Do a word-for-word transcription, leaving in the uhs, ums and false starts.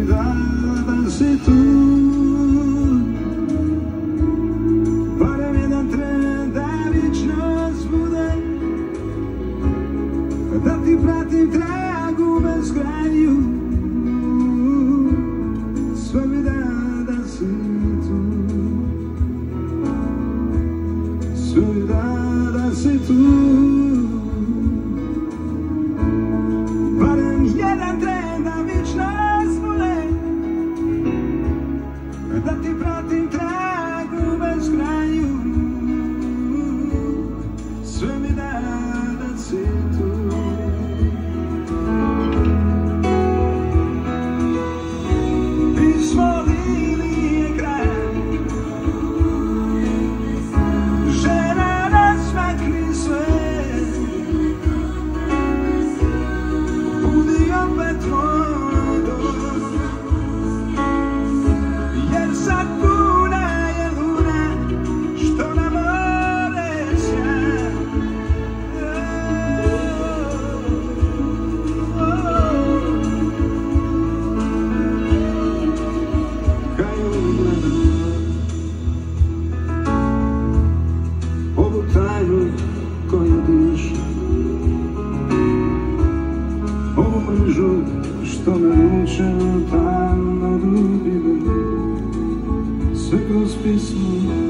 da, da si tu. Barem jedan tren da vičnost bude, da ti pratim tragu bez kraju. Sve mi da, da si tu. Sve mi da, da si tu. Barem jedan tren da vičnost bude, da ti pratim tragu bez kraju. Sve mi da, da si tu. Pismo linije kraja, žena razmakni sve, budi opet moj dom, jer sad puna je luna što na more sja. Ovu tajnu koju diš, ovu mržu što me muče tamno dubine, sve kroz pismo